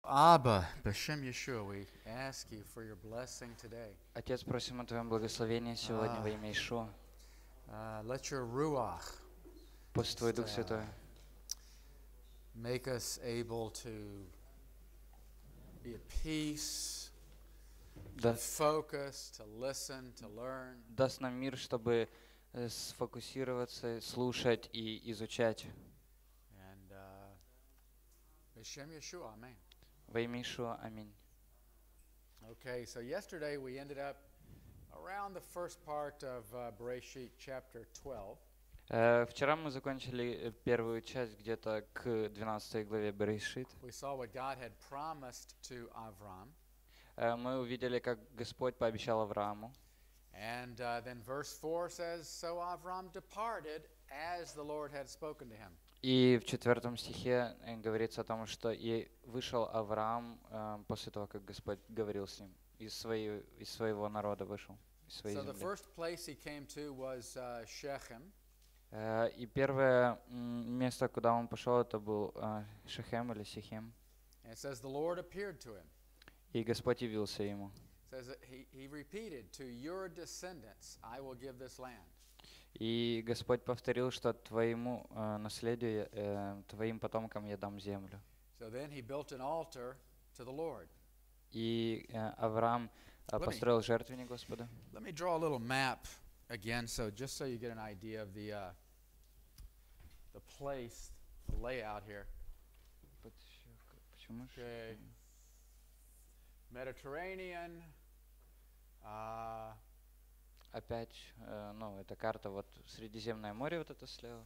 Abba, B'Shem Yeshua, we ask you for your blessing today. Отец, просим о Твоем благословении сегодня во имя Ишуа. Let your Ruach Пусть Твой Дух Святой make us able to be at peace, to focus, to listen, to learn. даст нам мир, чтобы сфокусироваться, слушать и изучать. And B'Shem Yeshua, Amen. Во имя Ишуа, аминь. Okay, so yesterday we ended up around the first part of Bereshit chapter 12. Вчера мы закончили первую часть где-то к 12 главе Берешит. We saw what God had promised to Avram. Мы увидели, как Господь пообещал Аврааму. And then verse 4 says, So Avram departed as the Lord had spoken to him. И в 4 стихе говорится о том, что и вышел Авраам после того, как Господь говорил с ним. Из своего народа вышел, из своей So the земли. first place he came to was Shechem. И первое место, куда он пошел, это был Шехем или Сихем. And it says the Lord appeared to him. И Господь явился ему. It says that he repeated, To your descendants I will give this land. И Господь повторил, что твоему наследию, твоим потомкам я дам землю. So then he built an altar to the Lord. И Авраам построил жертвенник Господа. Let me draw a little map again, just so you get an idea of the place, the layout here. Okay. Mediterranean. Опять, это карта, вот Средиземное море, вот это слева.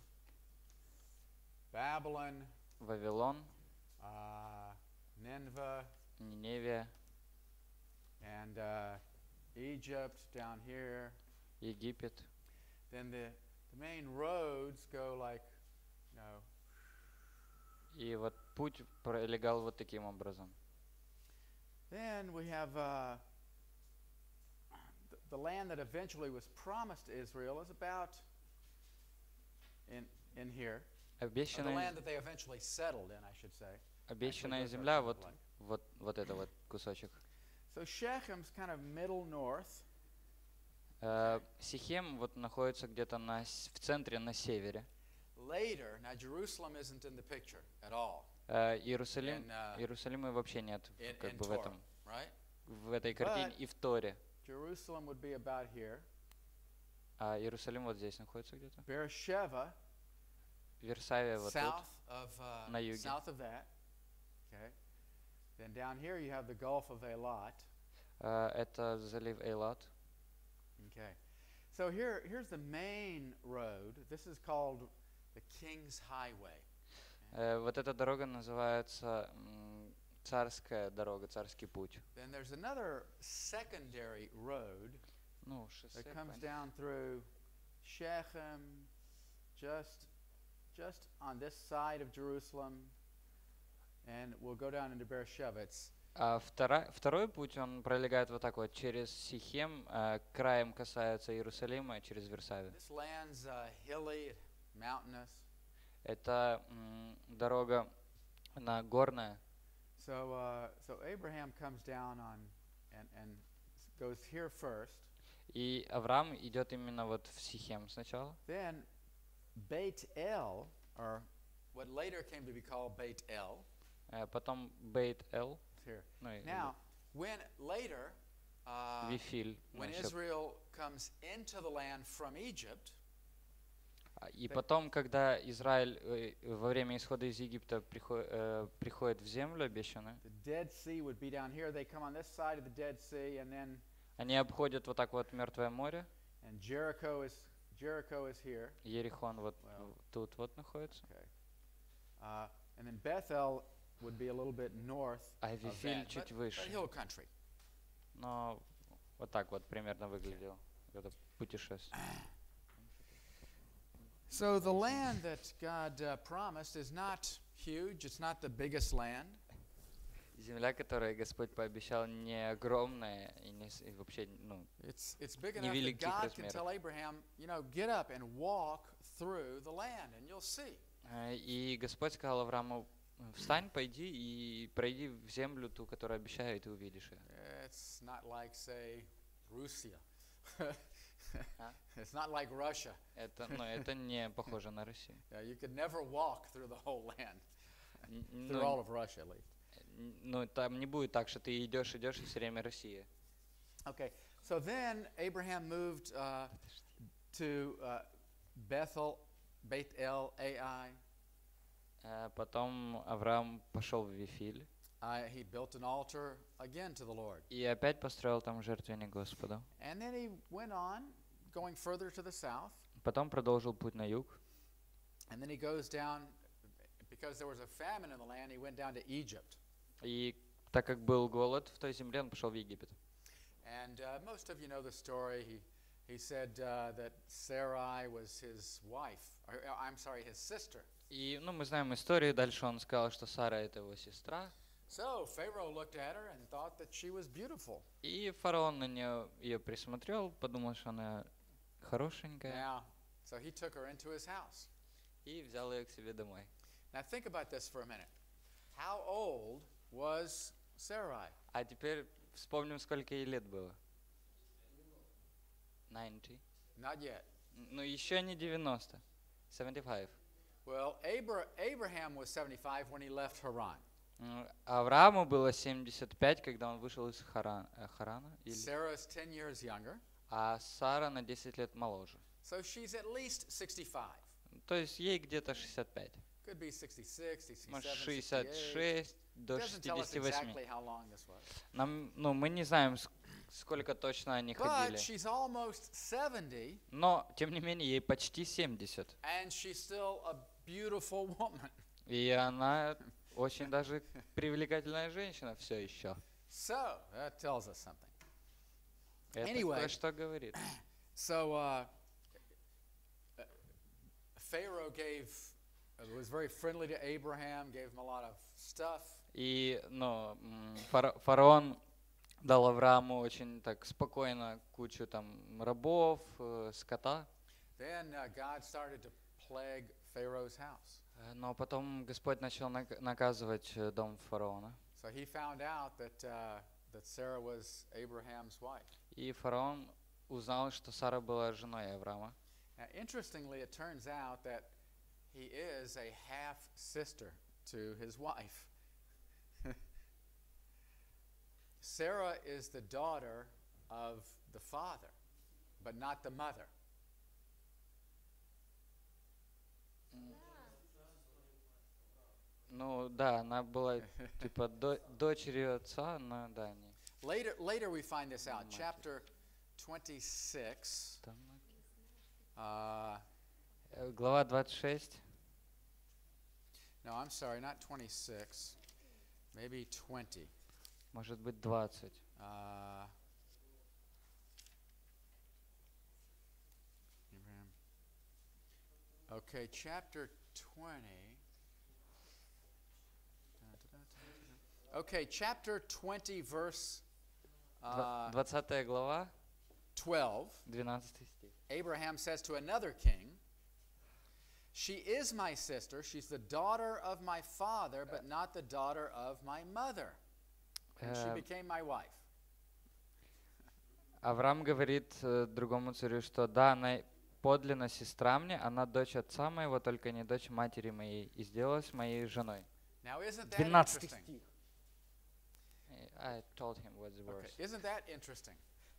Babylon. Вавилон. Nineveh. Ниневия. And Egypt down here. Египет. Then the main roads go like, И вот путь пролегал вот таким образом. Then we have the land that eventually was promised to Israel is about in here. The land that they eventually settled in, I should say. Обещанная земля, вот это вот кусочек. So Shechem's kind of middle north. Сихем вот находится где-то в центре, на севере. Later, now Jerusalem isn't in the picture at all. Иерусалима вообще нет как бы в этом, в этой картине и в Торе. Jerusalem would be about here. А Иерусалим вот здесь находится где-то. Beersheba. Версавия вот тут, на юге. South of that. Okay. Then down here you have the Gulf of Eilat. Это залив Эйлат. Okay. So here's the main road. This is called the King's Highway. Вот эта дорога называется царская дорога, царский путь. Then there's another secondary road that comes down through Shechem, just on this side of Jerusalem, and we'll go down into Beersheba. А второй путь, он пролегает вот так вот через Сихем, краем касается Иерусалима, через Версавию. This land's hilly, mountainous. Это дорога, она горная. So Abraham comes down and goes here first. И Авраам идет именно вот в Сихем сначала. Then Beit El, or what later came to be called Beit El. Потом Бейт Эл. Now, when later, when Israel comes into the land from Egypt, и потом, когда Израиль во время исхода из Египта приходит в землю обещанную, они обходят вот так вот Мертвое море. Ерихон вот тут вот находится. Would be a little bit north of that, чуть выше. Hill country. Но вот так вот примерно выглядело это путешествие. So the land that God promised is not huge. It's not the biggest land. Земля, которую Господь пообещал, не огромная и вообще невеликих размеров. Get up and walk through the land, and you'll see. И Господь сказал Аврааму, встань, пойди и пройди в землю ту, которую обещаю, и ты увидишь ее. It's not like, say, Russia. А? It's not like Russia. Это не похоже на Россию. You could never walk through the whole land, through Ну, all of Russia at least. ну, там не будет так, что ты идешь, и все время Россия. Okay, so then Abraham moved to Beth El Ai. Потом Авраам пошел в Вифиль He built an altar again to the Lord. и опять построил там жертвенник Господу. And then he went on, going further to the south. Потом продолжил путь на юг. And then he goes down, because there was a famine in the land, he went down to Egypt. И так как был голод в той земле, он пошел в Египет. And most of you know the story. He said that Sarai was his wife. I'm sorry, his sister. И мы знаем историю. Дальше он сказал, что Сара это его сестра. So Pharaoh looked at her and thought that she was beautiful. И фараон на ее присмотрел, подумал, что она хорошенькая, Now, so he took her into his house. и взял ее к себе домой. Now think about this for a minute. How old was Sarai? А теперь вспомним, сколько ей лет было. 90. Not yet. Ну, еще не 90. 75. Well, Abraham was 75 when he left Haran. Аврааму было 75, когда он вышел из Харана. Sarah's 10 years younger. А Сара на 10 лет моложе. So she's at least 65. То есть ей где-то 65. Could be 66, 67, Может, 68. 66 до Doesn't tell us 68. exactly how long this was. Мы не знаем, сколько точно они But ходили. she's almost 70, Но, тем не менее, ей почти 70. and she's still a beautiful woman. И она очень даже привлекательная женщина все еще. So that tells us something. Это Anyway. кое-что говорит. So Pharaoh was very friendly to Abraham, gave him a lot of stuff. И фараон дал Аврааму очень так спокойно кучу там рабов, скота. Then God started to plague Pharaoh's house. Но потом Господь начал наказывать дом фараона. So he found out that Sarah was Abraham's wife. И фараон узнал, что Сара была женой Авраама. Now, interestingly, it turns out that he is a half sister to his wife. Sarah is the daughter of the father, but not the mother. Ну да, она была типа дочерью отца, но да, не. Later we find this out. Chapter 26. Глава 26. No, I'm sorry, not 26. Maybe 20. Может быть 20. Okay, chapter 20. Okay, chapter 20, verse 20 глава, 12. 12 стих. Abraham says to another king, "She is my sister. She's the daughter of my father, but not the daughter of my mother. And she became my wife." Авраам говорит другому царю, что да, она подлинно сестра мне, она дочь отца моего, только не дочь матери моей, и сделалась моей женой. Now, isn't that 12 interesting? стих. I told him what's the Okay, verse. isn't that interesting?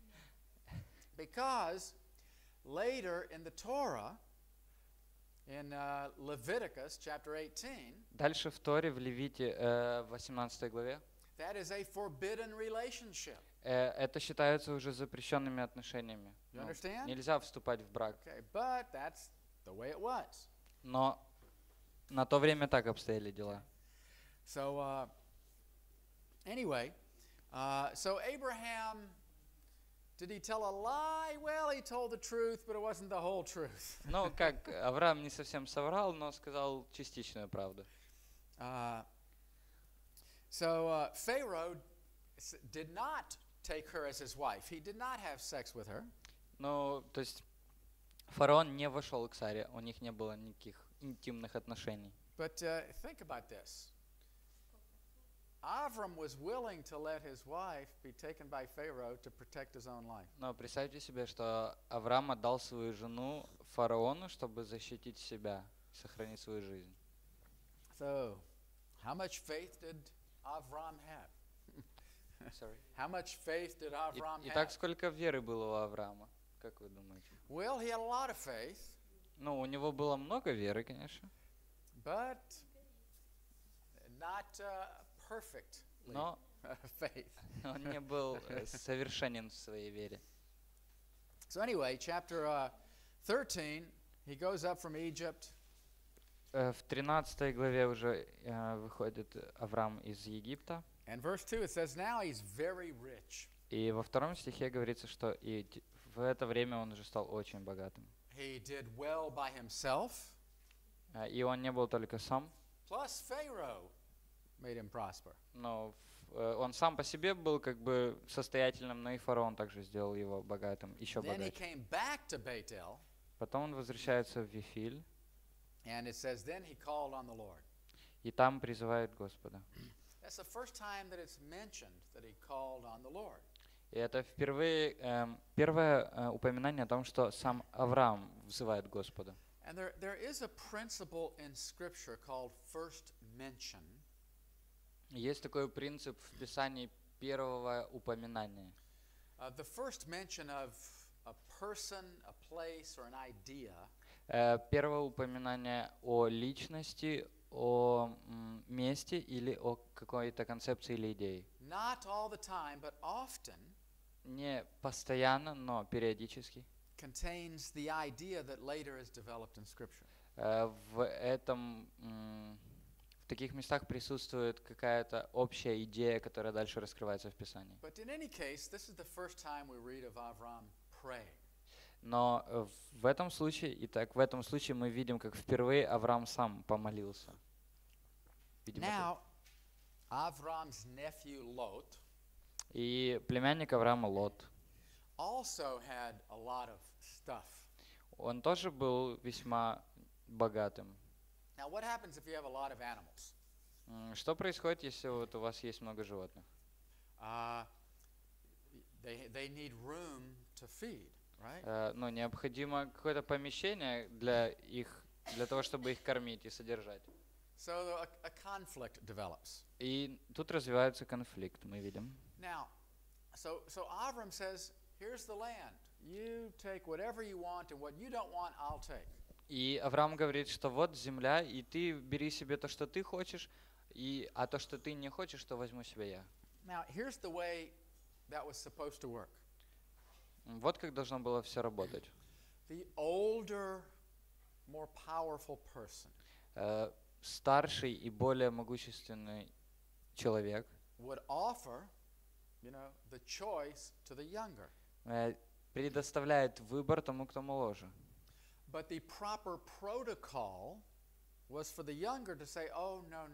Because later in the Torah, in Leviticus chapter 18, Дальше в Торе, в Левите, 18 главе, that is a forbidden relationship. это считается уже запрещенными отношениями. You understand? Нельзя вступать в брак. Okay, but that's the way it was. Но на то время так обстояли дела. So anyway, so Abraham, did he tell a lie? Well, he told the truth, but it wasn't the whole truth. Ну, как Авраам не совсем соврал, но сказал частичную правду. So Pharaoh did not take her as his wife. He did not have sex with her. Ну, то есть фараон не вошел к Саре, у них не было никаких интимных отношений. But think about this. Avram was willing to let his wife be taken by Pharaoh to protect his own life. Но представьте себе, что Авраам отдал свою жену фараону, чтобы защитить себя, сохранить свою жизнь. So, how much faith did Avram have? Sorry. How much faith did Avram Итак, have? сколько веры было у Авраама? Как вы думаете? Well, he had a lot of faith, Ну, у него было много веры, конечно, but not perfect но faith. он не был совершенен в своей вере. So anyway, chapter 13, he goes up from Egypt. В 13 главе уже выходит Авраам из Египта. And verse 2, it says, now he's very rich. И во 2 стихе говорится, что в это время он уже стал очень богатым. He did well by himself, И он не был только сам, plus Pharaoh made him prosper. но он сам по себе был как бы состоятельным, но и фараон также сделал его богатым, еще Then he богаче. came back to Bethel, Потом он возвращается в Вифиль, and it says, then he called on the Lord. и там призывает Господа. That's the first time that it's mentioned that he called on the Lord. И это впервые первое упоминание о том, что сам Авраам взывает Господа. And there is a principle in Scripture called first mention. Есть такой принцип в Писании первого упоминания. The first mention of a person, a place, or an idea Первое упоминание о личности, о месте или о какой-то концепции или идее. not all the time, but often Не постоянно, но периодически. contains the idea that later is developed in Scripture. В таких местах присутствует какая-то общая идея, которая дальше раскрывается в Писании. But in any case, this is the first time we read of Avram praying. Но в этом случае мы видим, как впервые Авраам сам помолился. Видимо, Now, Avram's nephew Lot и племянник Авраама Лот, also had a lot of stuff. он тоже был весьма богатым. Now, what happens if you have a lot of animals? Что происходит, если вот у вас есть много животных? They need room to feed, right? Ну, необходимо какое-то помещение для того, чтобы их кормить и содержать. So a conflict develops. И тут развивается конфликт, мы видим. Now, so Avram says, here's the land. You take whatever you want, and what you don't want, I'll take. И Авраам говорит, что вот земля, и ты бери себе то, что ты хочешь, а то, что ты не хочешь, то возьму себе я. Now, here's the way that was supposed to work. Вот как должно было все работать. The older, more powerful person Старший и более могущественный человек would offer, the choice to the younger. предоставляет выбор тому, кто моложе. But the proper protocol was for the younger to say, oh, no.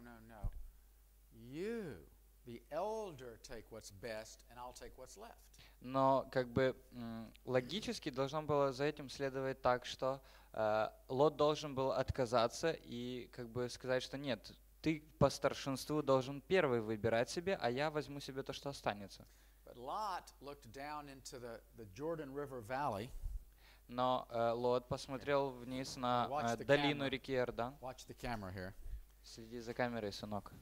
You, the elder, take what's best, and I'll take what's left. Но как бы логически должно было за этим следовать так, что Лот должен был отказаться и как бы сказать, что нет, ты по старшинству должен первый выбирать себе, а я возьму себе то, что останется. But Lot looked down into the Jordan River Valley. Но Лот посмотрел вниз на долину реки Иордан. Watch the camera here. Следи за камерой, сынок.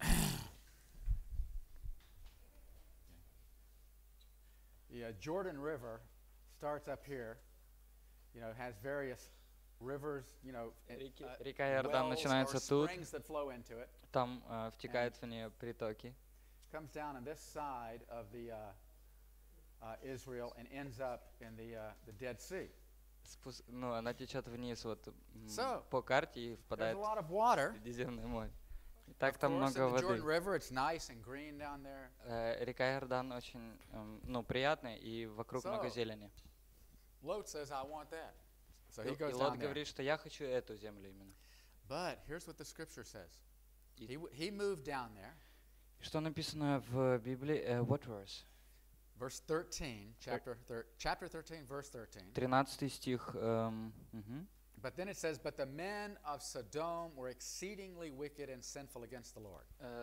The Jordan River starts up here. Has various rivers. Река Иордан Wells or начинается тут. springs that flow into it. Там втекают в нее притоки. Comes down on this side of the Israel and ends up in the Dead Sea. Она течет вниз вот So, по карте и There's впадает a lot of water. в Средиземное море. И так Of там course, много in the Jordan воды. River, it's nice and green down there. Река Иордан очень приятная, и вокруг So, много зелени. Lot says, I want that. So he И goes Лот down there. говорит, что я хочу эту землю именно. But here's what the scripture says. И He moved down there. что написано в Библии? What verse? Verse 13, chapter 13, verse 13. 13 стих. But then it says, but the men of Sodom were exceedingly wicked and sinful against the Lord.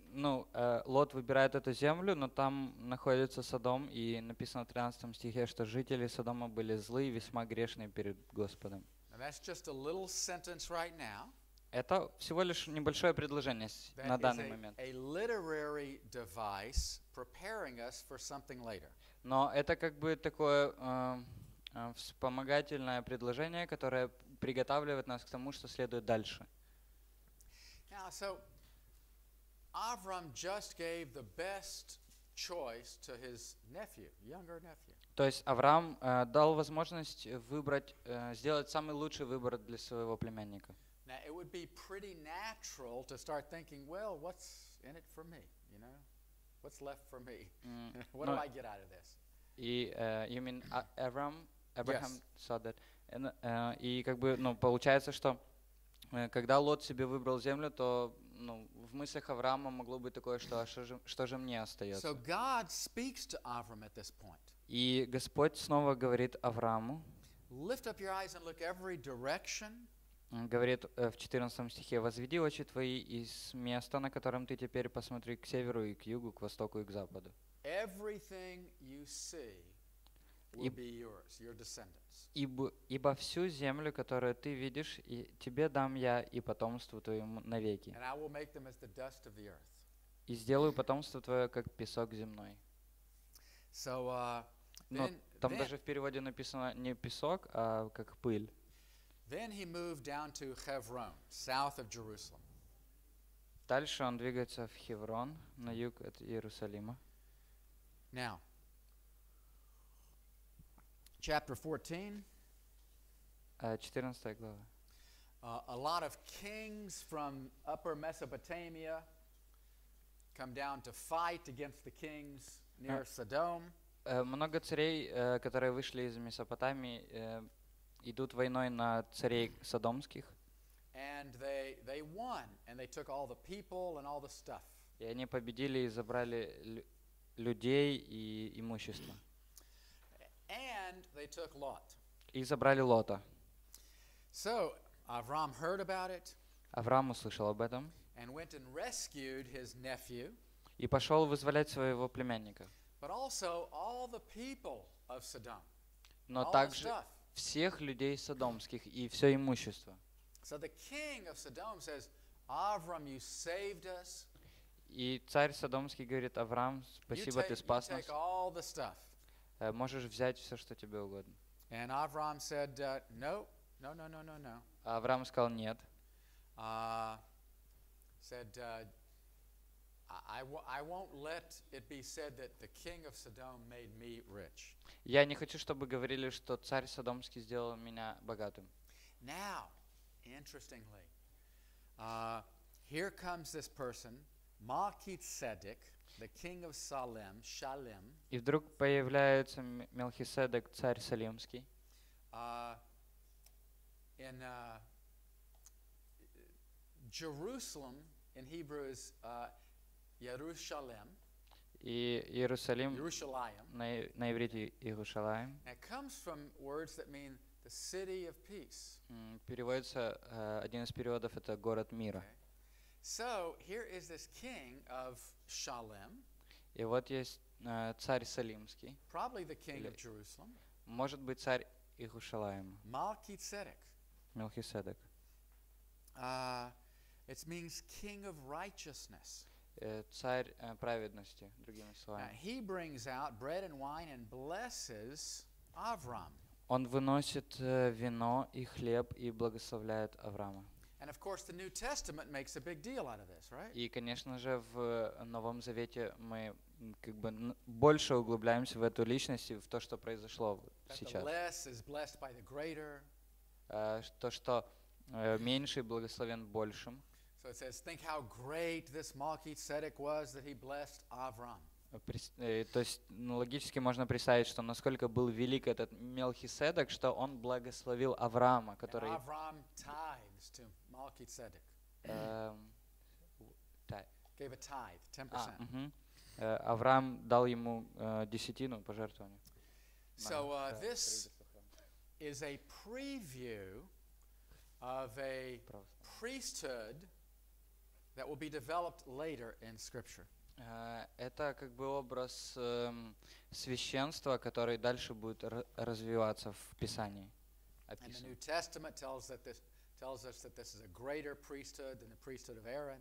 ну, Лот выбирает эту землю, но там находится Содом, и написано в 13 стихе, что жители Содома были злые, весьма грешные перед Господом. Now that's just a little sentence right now. Это всего лишь небольшое предложение на That is данный момент. a literary device preparing us for something later. Но это как бы такое вспомогательное предложение, которое приготавливает нас к тому, что следует дальше. Now, so Avram just gave the best choice to his nephew, younger nephew. То есть Авраам дал возможность выбрать, сделать самый лучший выбор для своего племянника. Now, it would be pretty natural to start thinking, well, what's in it for me? You know, what's left for me? What do I get out of this? И you mean Abraham Yes. saw that. И как бы, ну, получается, что когда Лот себе выбрал землю, то ну, в мыслях Авраама могло быть такое, что что же мне остается. So God speaks to Avram at this point. И Господь снова говорит Аврааму, Lift up your eyes and look every direction. говорит в 14 стихе, «Возведи очи твои из места, на котором ты теперь посмотри к северу и к югу, к востоку и к западу. Everything you see will be yours, your descendants. Ибо всю землю, которую ты видишь, и тебе дам я и потомству твоему навеки. And I will make them as the dust of the earth. И сделаю потомство твое, как песок земной». So Но там даже в переводе написано не песок, а как пыль. then he moved down to Hebron, south of Jerusalem. Дальше он двигается в Хеврон, на юг от Иерусалима. Now, chapter 14, 14 глава. a lot of kings from upper Mesopotamia come down to fight against the kings near Sodom. Много царей, которые вышли из Месопотамии, идут войной на царей содомских. And they won, and they took all the people and all the stuff. И они победили и забрали людей и имущество. And they took Lot. И забрали Лота. So Avram heard about it Авраам услышал об этом and went and rescued his nephew, и пошел вызволять своего племянника. but also all the people of Sodom, Но all the также stuff. всех людей содомских и все имущество. So the king of Sodom says, Avram, you saved us. И царь Содомский говорит: Авраам, You спасибо, ты take спас нас. all the stuff. Можешь взять все, что тебе угодно. And Avram said, no. А Авраам сказал: нет. Said, I won't let it be said that the king of Sodom made me rich. Я не хочу, чтобы говорили, что царь Содомский сделал меня богатым. Now, interestingly, here comes this person, Melchizedek, the king of Shalem. И вдруг появляется Мелхиседек, царь Салимский. In Jerusalem, in Hebrew is Yerushalem. И Иерусалим Yerushalayim. на иврите Иерушалаим. And it comes from words that mean the city of peace. Переводится, один из переводов это город мира. Okay. So here is this king of Shalem, И вот есть царь Салимский, probably the king of Jerusalem, может быть царь Иерушалаима, Melchizedek. Мелхиседек. It means king of righteousness. Царь праведности, другими Now, словами. he brings out bread and wine and blesses Avram. Он выносит вино и хлеб и благословляет Авраама. And of course, the New Testament makes a big deal out of this, right? И, конечно же, в Новом Завете мы как бы больше углубляемся в эту личность и в то, что произошло That the сейчас. less is blessed by the greater. То, что меньший благословен большим. So it says, think how great this Melchizedek was that he blessed Avram. То есть логически можно представить, что насколько был велик этот Мелхиседек, что он благословил Авраама, который... And Avram tithes to Melchizedek. Gave a tithe, 10%. Авраам дал ему десятину, пожертвование. So this is a preview of a priesthood that will be developed later in Scripture. Это как бы образ священства, который дальше будет развиваться в Писании. And the New Testament tells us that this is a greater priesthood than the priesthood of Aaron.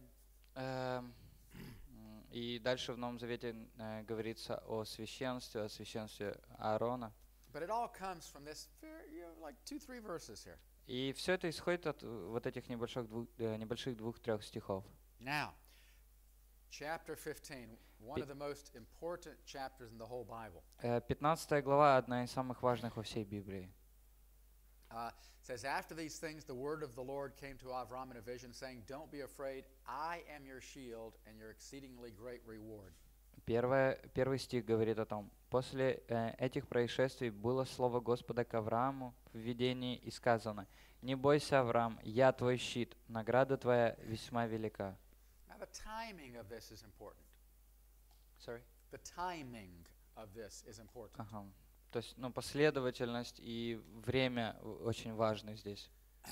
И дальше в Новом Завете говорится о священстве Аарона. But it all comes from this, like 2-3 verses here. И все это исходит от вот этих небольших 2-3 стихов. Now, chapter 15, one of the most important chapters in the whole Bible. 15 глава одна из самых важных во всей Библии. Says, after these things, the word of the Lord came to Avram in a vision, saying, "Don't be afraid, I am your shield and your exceedingly great reward." Первый стих говорит о том: после этих происшествий было слово Господа к Аврааму в видении и сказано: «Не бойся, Авраам, я твой щит, награда твоя весьма велика». Now, the timing of this is important. Sorry? The timing of this is important. Ага. То есть, последовательность и время очень важны здесь.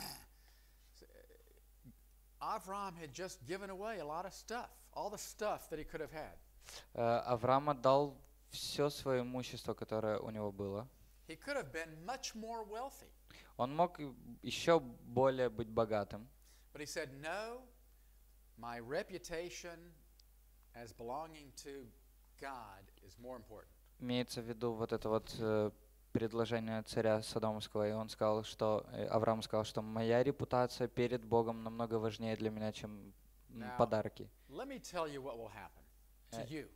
Avram had just given away a lot of stuff, all the stuff that he could have had. Авраам отдал все свое имущество, которое у него было. He could have been much more wealthy. Он мог еще более быть богатым. But he said, "No, my reputation as belonging to God is more important." Имеется в виду вот это вот предложение царя Содомского, и он сказал, что Авраам сказал, что моя репутация перед Богом намного важнее для меня, чем подарки. Let me tell you what will happen to you.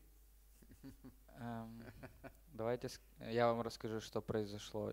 Давайте я вам расскажу, что произошло,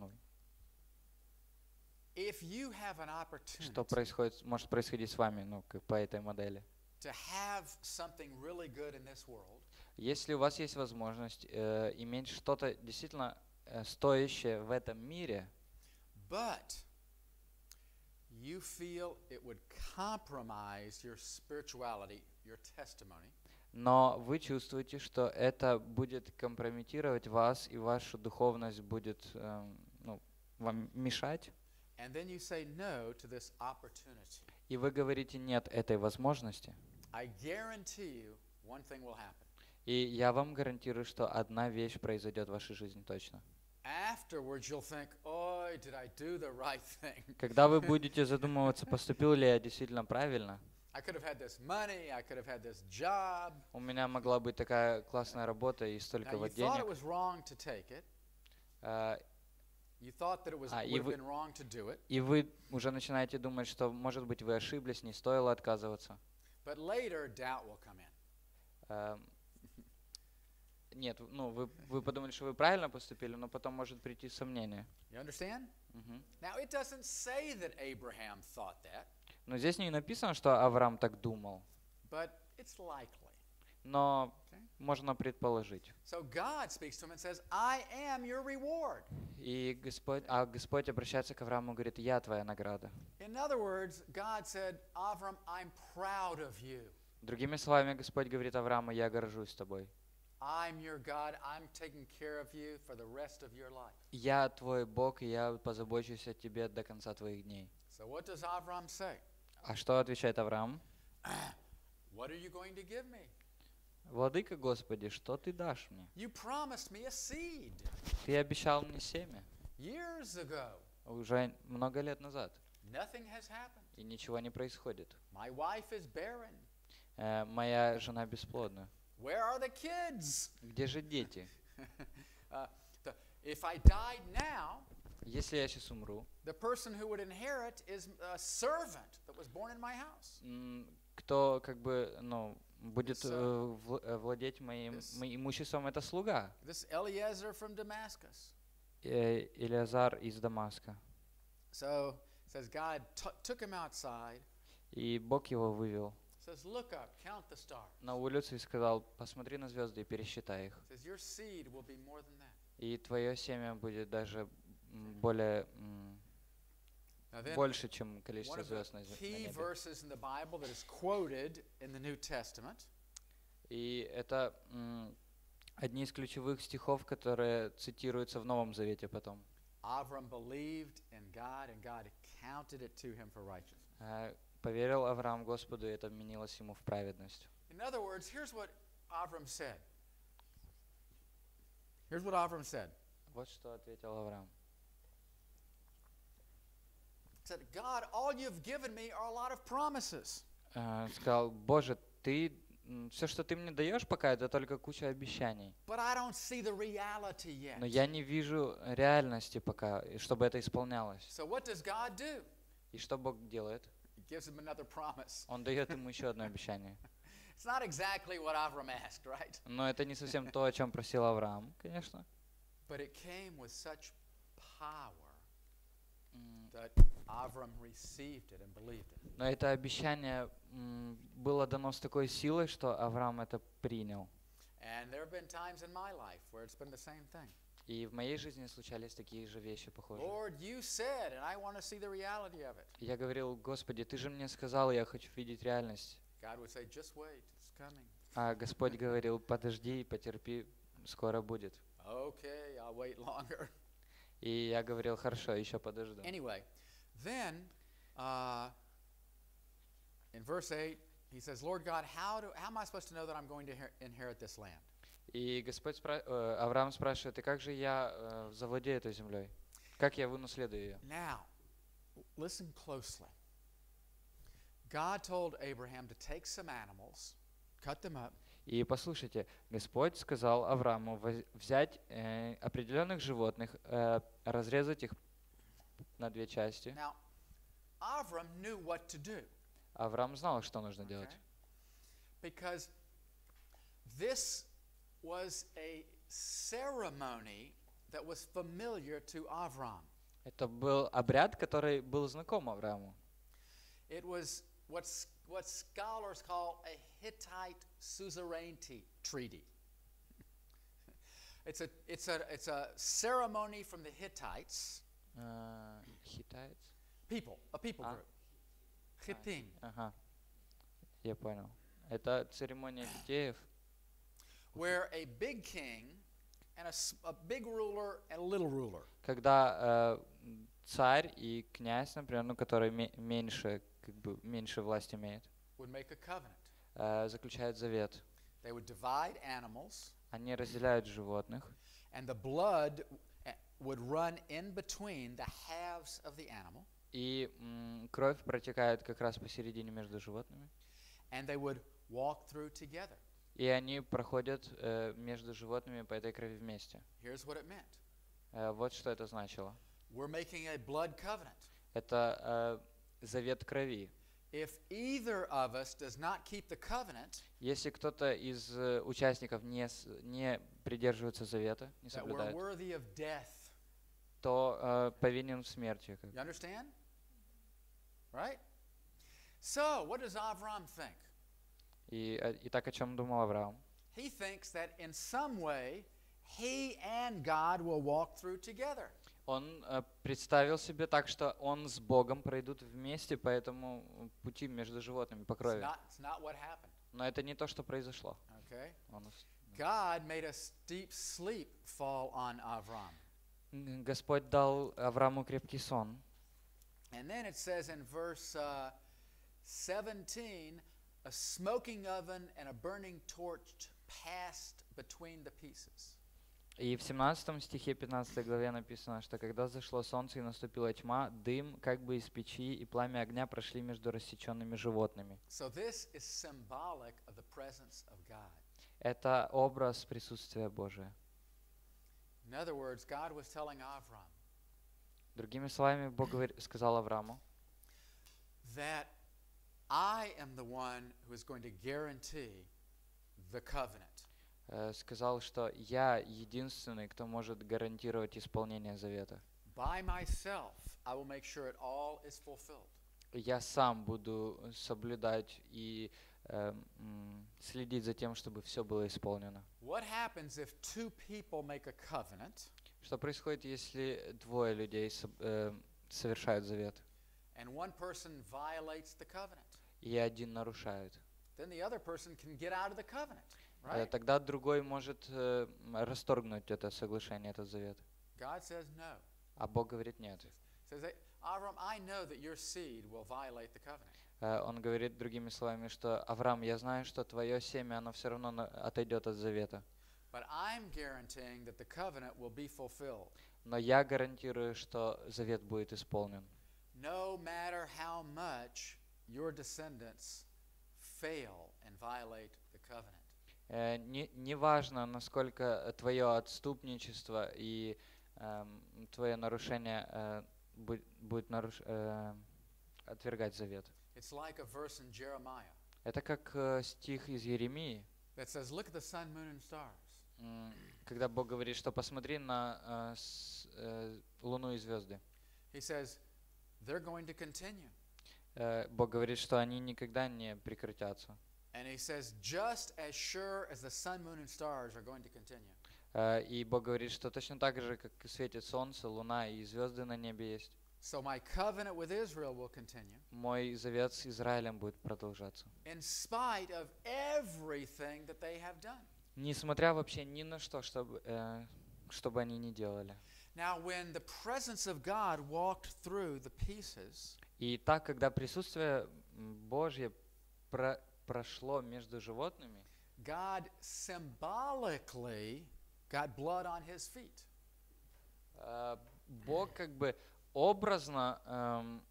If you have an opportunity что может происходить с вами, как по этой модели. To have something really good in this world, если у вас есть возможность иметь что-то действительно стоящее в этом мире, but you feel it would compromise your spirituality, your testimony, но вы чувствуете, что это будет компрометировать вас и вашу духовность будет вам мешать, and then you say no to this opportunity, и вы говорите нет этой возможности, I guarantee you one thing will happen. И я вам гарантирую, что одна вещь произойдет в вашей жизни точно. Afterwards you'll think, "Oh, did I do the right thing?" Когда вы будете задумываться, поступил ли я действительно правильно, I could have had this money, I could have had this job. у меня могла быть такая классная работа и столько Now, you вот thought it денег. was wrong to take it. You thought that it would have been wrong to do it. И вы уже начинаете думать, что, может быть, вы ошиблись, не стоило отказываться. But later, doubt will come in. Нет, вы подумали, что вы правильно поступили, но потом может прийти сомнение. You understand? Now, it doesn't say that Abraham thought that, Но здесь не написано, что Авраам так думал, but it's likely. но можно предположить. So God speaks to him and says, "I am your reward." И Господь обращается к Аврааму и говорит: «Я твоя награда». In other words, God said, "Avram, I'm proud of you. Другими словами, Господь говорит Аврааму: «Я горжусь тобой. I'm your God. I'm taking care of you for the rest of your life." Я твой Бог, и я позабочусь о тебе до конца твоих дней». So what does Avram say? А что отвечает Авраам? What are you going to give me? «Владыка Господи, что ты дашь мне? You promised me a seed Ты обещал мне семя years ago. уже много лет назад, Nothing has happened. и ничего не происходит. My wife is barren. Моя жена бесплодна. Where are the kids? Где же дети? If I died now, Если я сейчас умру, the person who would inherit is a servant that was born in my house. кто будет владеть моим имуществом, это слуга. This Eliezer from Damascus. Илиазар из Дамаска. So it says God took him outside. И Бог его вывел Says, "Look up, count the stars." на улицу и сказал: «Посмотри на звезды и пересчитай их. Says your seed will be more than that. И твое семя будет даже более больше, чем количество One of the звезд на key небе». verses in the Bible that is quoted in the New Testament И это одни из ключевых стихов, которые цитируются в Новом Завете потом. Avram believed in God and God counted it to him for righteousness. Поверил Авраам Господу, и это вменилось ему в праведность. In other words, here's what Avram said. Here's what Avram said. Вот что ответил Авраам. He said, God, all you've given me are a lot of promises. Сказал: Боже, все, что ты мне даешь пока, это только куча обещаний. But I don't see the reality yet. Но я не вижу реальности пока, и чтобы это исполнялось. So what does God do? И что Бог делает? He gives him another promise. Он дает ему еще одно обещание. It's not exactly what Avram asked, right? Но это не совсем то, о чем просил Авраам, конечно. But it came with such power that Avram received it and believed it. Но это обещание было дано с такой силой, что Авраам это принял. And there have been times in my life where it's been the same thing. И в моей жизни случались такие же вещи похожие. Lord, you said, and I want to see the reality of it. Я говорил: Господи, Ты же мне сказал, я хочу видеть реальность. God would say, just wait, it's coming. А Господь говорил: подожди, потерпи, скоро будет. Okay, I'll wait longer. И я говорил: хорошо, еще подожду. Anyway, then in verse 8, he says, Lord God, how am I supposed to know that I'm going to inherit this land? И Авраам спрашивает: и как же я завладею этой землей? Как я унаследую ее? Now, listen closely. God told Abraham to take some animals, cut them up. И послушайте, Господь сказал Аврааму взять определенных животных, разрезать их на две части. Now, Avram knew what to do. Авраам знал, что нужно делать. Because this was a ceremony that was familiar to Avram. Это был обряд, который был знаком Аврааму. It was what scholars call a Hittite suzerainty treaty. It's a ceremony from the Hittites. Hittites? A people group. Hittim. Ага, я понял. Это церемония хиттеев, Where a big king and a big ruler and a little ruler. когда царь и князь, например, который меньше власть имеет, Would make a covenant. Заключают завет. They would divide animals. Они разделяют животных. And the blood would run in between the halves of the animal. И кровь протекает как раз посередине между животными. And they would walk through together. И они проходят между животными по этой крови вместе. Here's what it meant. Вот что это значило. We're making a blood covenant. Это завет крови. If either of us does not keep the covenant, Если кто-то из участников не придерживается завета, не that we're соблюдает, worthy of death. то повинен в смерти. You understand? Right? So, what does Avram think? И так о чем думал Авраам? He thinks that in some way he and God will walk through together. Он представил себе так, что он с Богом пройдут вместе по этому пути между животными по крови. It's not what happened. Но это не то, что произошло. Okay? God made a steep sleep fall on Avram. Господь дал Аврааму крепкий сон. And then it says in verse 17, a smoking oven and a burning torch passed between the pieces. И в 17 стихе 15 главе написано, что когда зашло солнце и наступила тьма, дым как бы из печи и пламя огня прошли между рассеченными животными. So this is symbolic of the presence of God. Это образ присутствия Божия. In other words, God was telling Avram Другими словами, Бог сказал Аврааму, that I am the one who is going to guarantee the covenant. Сказал, что я единственный, кто может гарантировать исполнение завета. By myself, I will make sure it all is fulfilled. Я сам буду соблюдать и следить за тем, чтобы все было исполнено. What happens if two people make a covenant? Что происходит, если двое людей совершают завет, And one person violates the covenant? и один нарушает? Then the other person can get out of the covenant, right? Тогда другой может расторгнуть это соглашение, этот завет. God says no. А Бог говорит нет. Says, Avram, I know that your seed will violate the covenant. Он говорит другими словами, что Авраам, я знаю, что твое семя, оно все равно отойдет от завета. But I'm guaranteeing that the covenant will be fulfilled. Но я гарантирую, что завет будет исполнен. No matter how much your descendants fail and violate the covenant. Не важно, насколько твое отступничество и твое нарушение будет отвергать завет. It's like a verse in Jeremiah Это как стих из Иеремии, that says, "Look at the sun, moon, and stars. когда Бог говорит, что посмотри на луну и звезды. He says, they're going to continue. Бог говорит, что они никогда не прекратятся. And he says, just as sure as the sun, moon, and stars are going to continue. И Бог говорит, что точно так же, как светит солнце, луна и звезды на небе есть, So my covenant with Israel will continue. мой завет с Израилем будет продолжаться. In spite of everything that they have done. Несмотря вообще ни на что, чтобы они не делали. Now, when the presence of God walked through the pieces, И так, когда присутствие Божье прошло между животными, God symbolically got blood on his feet. Бог как бы образно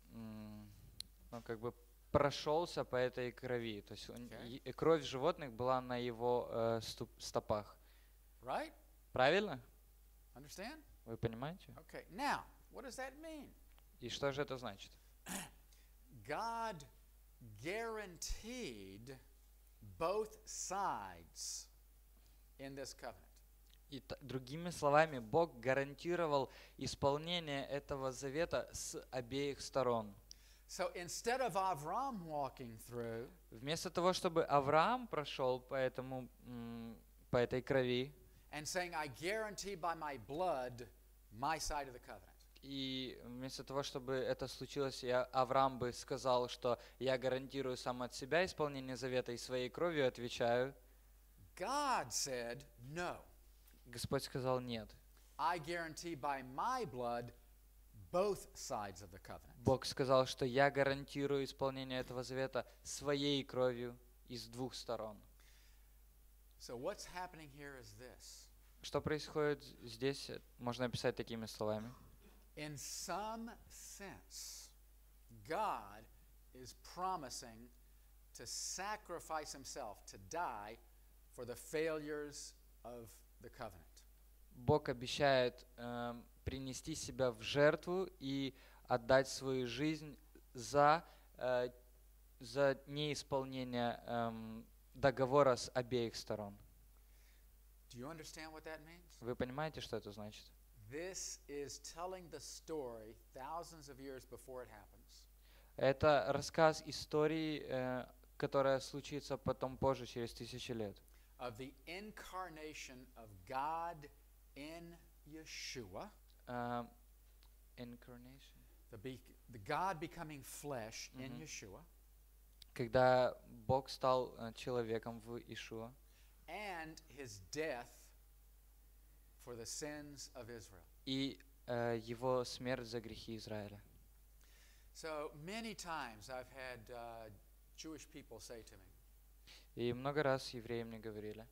прошелся по этой крови. То есть кровь животных была на его стопах. Right? Правильно? Understand? Вы понимаете? Okay. Now, what does that mean? И что же это значит? God guaranteed both sides in this covenant. И другими словами, Бог гарантировал исполнение этого завета с обеих сторон. So instead of Avram walking through, Вместо того, чтобы Авраам прошел по этой крови, and saying, I guarantee by my blood my side of the covenant. и вместо того, чтобы это случилось, Авраам бы сказал, что я гарантирую сам от себя исполнение завета и своей кровью отвечаю. God said, no. Господь сказал нет. I guarantee by my blood both sides of the covenant. Бог сказал, что я гарантирую исполнение этого завета своей кровью из двух сторон. So what's happening here is this. Что происходит здесь, можно описать такими словами. In some sense, God is promising to sacrifice himself, to die for the failures of the covenant. Бог обещает принести себя в жертву и отдать свою жизнь за неисполнение договора с обеих сторон. Do you understand what that means? Вы понимаете, что это значит? This is telling the story thousands of years before it happens. Это рассказ истории, которая случится потом позже, через 1000 лет. Of the incarnation of God in Yeshua. Incarnation. The God becoming flesh in Yeshua. Когда Бог стал человеком в Иешуа. And his death for the sins of Israel. И его смерть за грехи Израиля. So many times I've had Jewish people say to me, И много раз евреи мне говорили,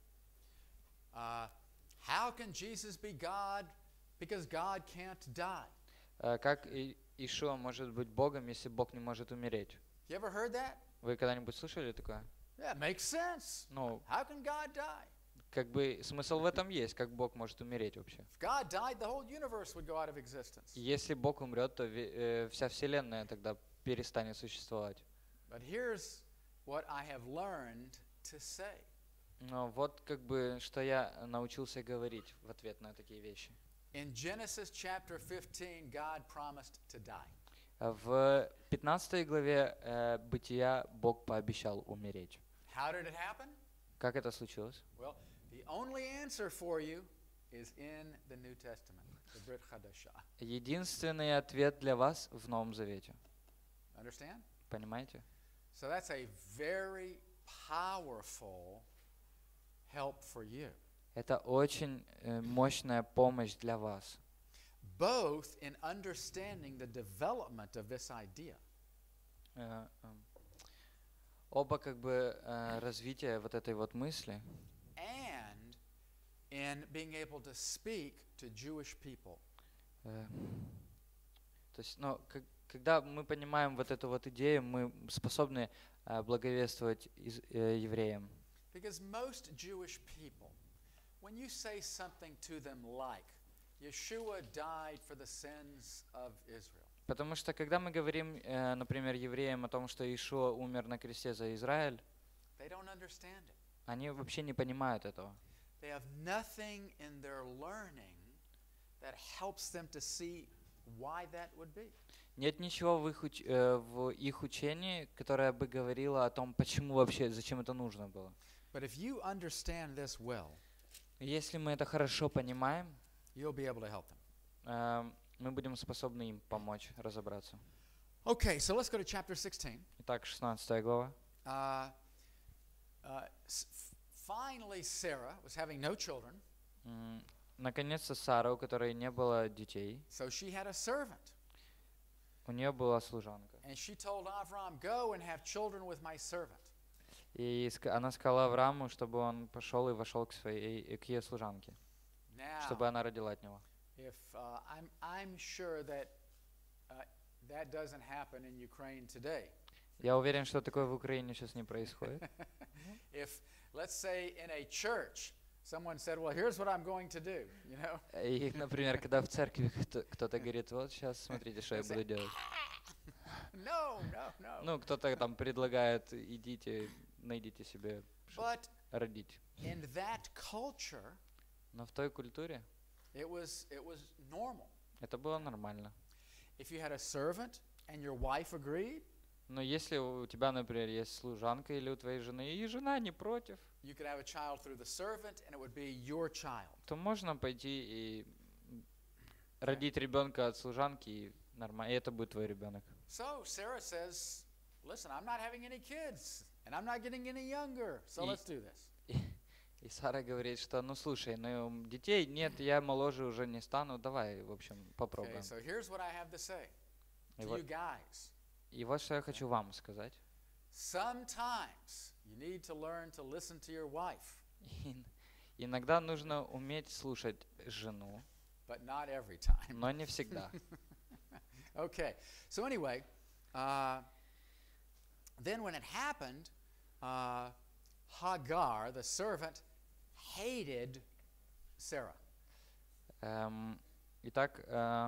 how can Jesus be God? Because God can't die. Как Иешуа может быть Богом, если Бог не может умереть? You ever heard that? Вы когда-нибудь слышали такое? Yeah, it makes sense. Ну, How can God die? как бы смысл в этом есть, как Бог может умереть вообще. If God died, the whole universe would go out of existence. Если Бог умрет, то вся Вселенная тогда перестанет существовать. But here's what I have learned to say. Но вот как бы, что я научился говорить в ответ на такие вещи. In Genesis chapter 15, God promised to die. В 15 главе Бытия Бог пообещал умереть. How did it happen? Как это случилось? Well, the only answer for you is in the New Testament, the Brit Hadashah. Единственный ответ для вас в Новом Завете. Understand? Понимаете? So that's a very powerful help for you. Это очень мощная помощь для вас. Both in understanding the development of this idea. Оба как бы развития вот этой вот мысли and in being able to speak to Jewish people. э, то есть, ну, когда мы понимаем вот эту вот идею, мы способны благовествовать евреям. Because most Jewish people, when you say something to them like, Yeshua died for the sins of Israel, Потому что когда мы говорим, например, евреям о том, что Иешуа умер на кресте за Израиль, they don't understand it. они вообще не понимают этого. They have nothing in their learning that helps them to see why that would be. Нет ничего в их учении, которое бы говорило о том, почему вообще, зачем это нужно было. But if you understand this well, Если мы это хорошо понимаем, you'll be able to help them. мы будем способны им помочь разобраться. Okay, so let's go to chapter 16. Итак, 16 глава. Finally, Sarah was having no children, Наконец-то Сара, у которой не было детей, so she had a servant. у нее была служанка. And she told Avram, go and have children with my servant. И она сказала Аврааму, чтобы он пошел и вошел к ее служанке, чтобы Now, она родила от него. if I'm sure that that doesn't happen in Ukraine today. Я уверен, что такое в Украине сейчас не происходит. If, let's say, in a church, someone said, well, here's what I'm going to do, you know. И, например, когда в церкви кто-то говорит, вот сейчас смотрите, что я буду делать. No, no, no. Ну, кто-то там предлагает, идите, найдите себе, But родить. in that culture, Но в той культуре it was normal. это было нормально. If you had a servant and your wife agreed, Но если у тебя, например, есть служанка или у твоей жены, и жена не против, you could have a child through the servant, and it would be your child. то можно пойти и родить ребенка от служанки, и нормально, и это будет твой ребенок. So Sarah says, listen, I'm not having any kids, and I'm not getting any younger, so let's do this. И Сара говорит, что, ну слушай, ну детей нет, я моложе уже не стану, давай, в общем, Okay, попробуем. so here's what I have to say И to вот, you guys. и вот что я хочу вам сказать. Sometimes you need to learn to listen to your wife, Иногда нужно уметь слушать жену, but not every time. но не всегда. Okay, so anyway, then when it happened, Hagar, the servant, hated Sarah. Итак,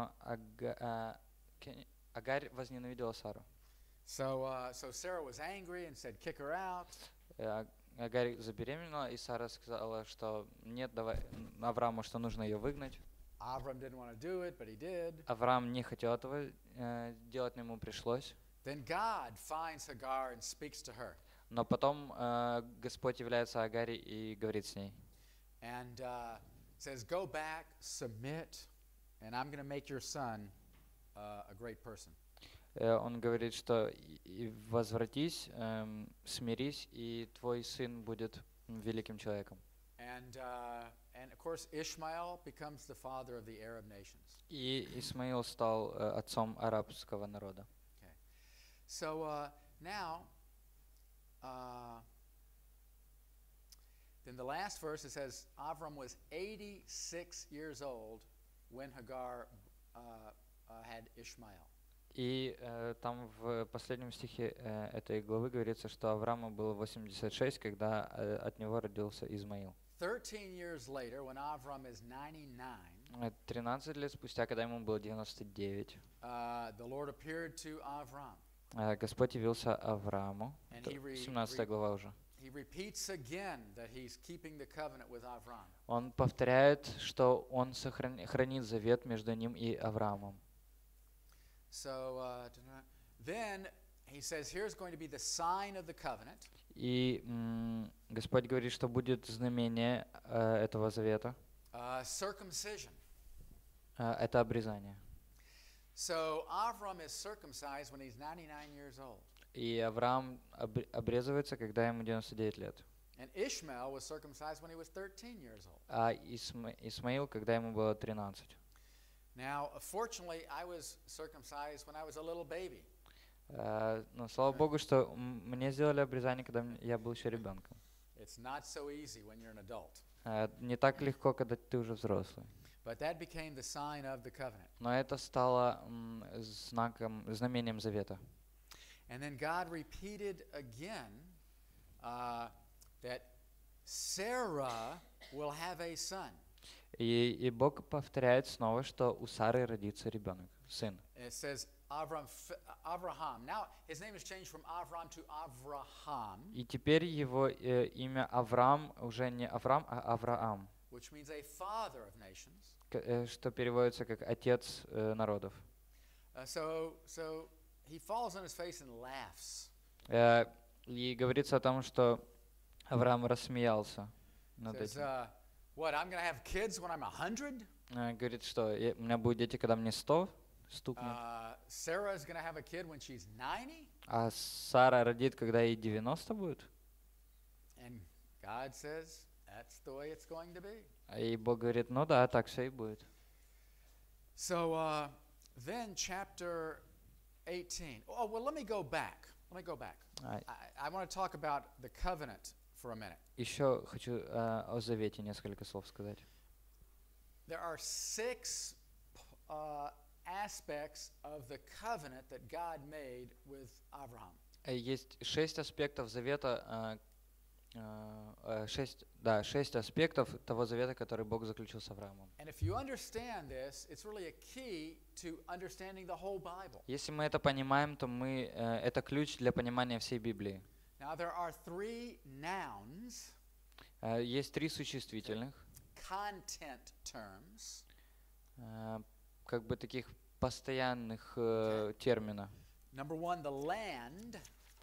Агарь возненавидела Сару. So Sarah was angry and said, kick her out. Агарь забеременела, и Сара сказала, что нет, давай Аврааму, что нужно ее выгнать. Avram didn't want to do it, but he did. Авраам не хотел этого делать, но ему пришлось. Then God finds Hagar and speaks to her. Но потом Господь является Агаре и говорит с ней. And says, go back, submit, and I'm going to make your son a great person. Он говорит, что возвратись, смирись, и твой сын будет великим человеком. And of course, Ishmael becomes the father of the Arab nations. И Исмаил стал отцом арабского народа. Okay. So now, in the last verse, it says Avram was 86 years old when Hagar had Ishmael. И там в последнем стихе этой главы говорится, что Аврааму было 86, когда от него родился Измаил. 13 years later, when Avram is 99, 13 лет спустя, когда ему было 99, the Lord appeared to Avram. Господь явился Аврааму. And he 17 глава уже. He repeats again that he's keeping the covenant with Avram. Он повторяет, что он хранит завет между ним и Авраамом. So then he says, here's going to be the sign of the covenant. И Господь говорит, что будет знамение этого завета. Circumcision. Это обрезание. So Avram is circumcised when he's 99 years old. И Авраам обрезывается, когда ему 99 лет. And Ishmael was circumcised when he was 13 years old. А Исмаил, когда ему было 13. Now, fortunately, I was circumcised when I was a little baby. Но слава Богу, что мне сделали обрезание, когда я был еще ребенком. It's not so easy when you're an adult. Не так легко, когда ты уже взрослый. But that became the sign of the covenant. Но это стало знамением завета. And then God repeated again that Sarah will have a son. И Бог повторяет снова, что у Сары родится ребенок, сын. It says Avraham. Now his name is changed from Avram to Avraham. И теперь его имя Авраам уже не Авраам, а Авраам, Which means a father of nations. Что переводится как отец народов. So he falls on his face and laughs. И говорится о том, что Авраам рассмеялся над Says, этим. what, I'm going to have kids when I'm 100? Говорит, что у меня будут дети, когда мне 100 стукнет, Sarah is going to have a kid when she's 90? а Сара родит, когда ей 90 будет. And God says, that's the way it's going to be. И Бог говорит, ну да, так все и будет. So then chapter 18. Oh, well, let me go back. I want to talk about the covenant for a minute. Еще хочу о завете несколько слов сказать. There are 6 aspects of the covenant that God made with Abraham. Есть 6 аспектов завета, 6 аспектов того завета, который Бог заключил с Авраамом. And if you understand this, it's really a key to understanding the whole Bible. Если мы это понимаем, то это ключ для понимания всей Библии. Now there are 3 nouns, Есть 3 существительных, content terms. как бы таких постоянных термина. Number 1, the land.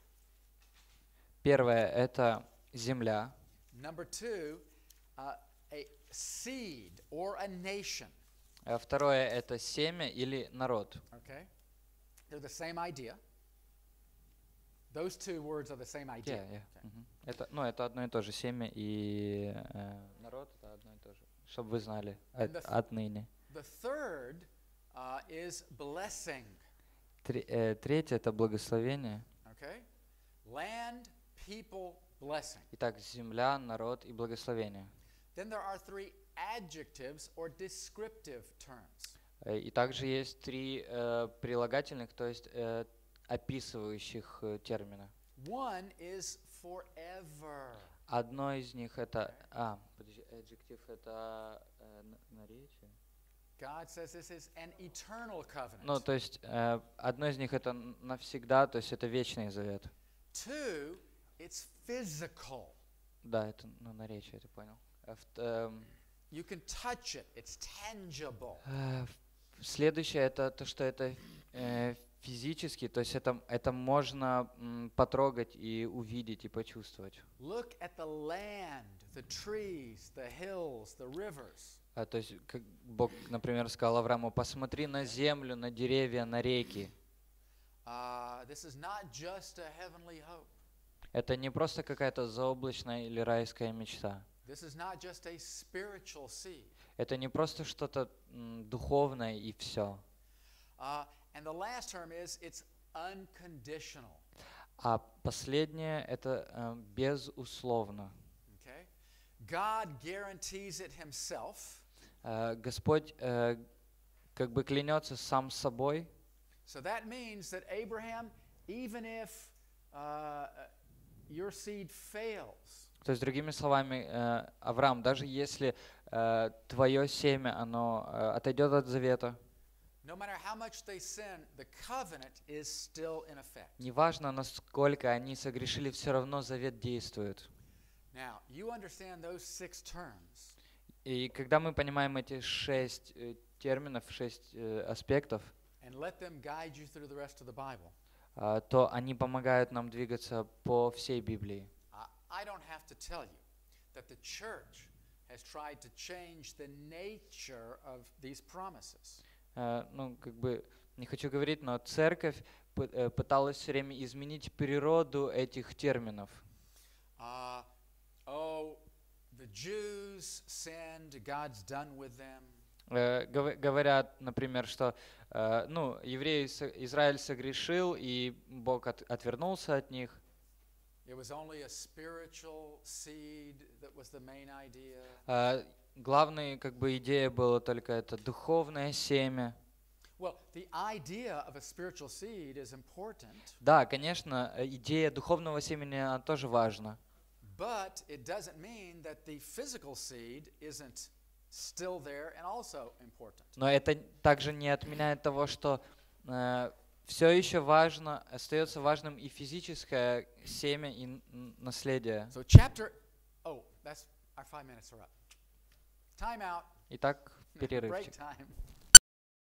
Первое — это земля. Number 2, a seed or a nation. Второе — это семя или народ. Okay? They're the same idea. Those 2 words are the same idea. Это одно и то же. Семя и народ — это одно и то же. Чтобы вы знали отныне. The third is blessing. Третье — это благословение. Okay? Land, people, blessing. Итак, земля, народ и благословение. Then there are 3 adjectives or descriptive terms. И также есть 3 прилагательных, то есть описывающих термина. One is forever. Одно из них это... adjective это наречие. God says this is an eternal covenant. Ну, то есть одно из них это навсегда, то есть это вечный завет. 2, it's physical. Да, это наречие, ты понял. You can touch it. It's tangible. Следующее это то, что это физически, то есть это можно потрогать и увидеть и почувствовать. Look at the land, the trees, the hills, the rivers. То есть, как Бог, например, сказал Аврааму, посмотри на землю, на деревья, на реки. This is not just a heavenly hope. Это не просто какая-то заоблачная или райская мечта. This is not just a spiritual seed. Это не просто что-то духовное и все. And the last term is it's unconditional. А последнее это безусловно. Okay? God guarantees it himself. Господь как бы клянется сам собой. So that means that Abraham, even if your seed fails, То есть, другими словами, Авраам, даже если твое семя, оно отойдет от завета, no matter how much they sin, the covenant is still in effect. неважно, насколько они согрешили, все равно завет действует. Now, you understand those 6 terms. И когда мы понимаем эти 6 терминов, 6 аспектов, And let them guide you through the rest of the Bible. То они помогают нам двигаться по всей Библии. I don't have to tell you that the church has tried to change the nature of these promises. Ну, как бы, не хочу говорить, но церковь пыталась все время изменить природу этих терминов. The Jews sinned, God's done with them. говорят, например, что ну, Израиль согрешил, и Бог отвернулся от них. It was only a spiritual seed that was the main idea. Главная как бы идея была только это духовное семя. Well, the idea of a spiritual seed is important. Да, конечно, идея духовного семени она тоже важна. But it doesn't mean that the physical seed isn't still there and also important. Но это также не отменяет того, что все еще важно, остается важным и физическое семя, и наследие. So that's our 5 minutes are up. Time out. Итак, Break перерывчик. time.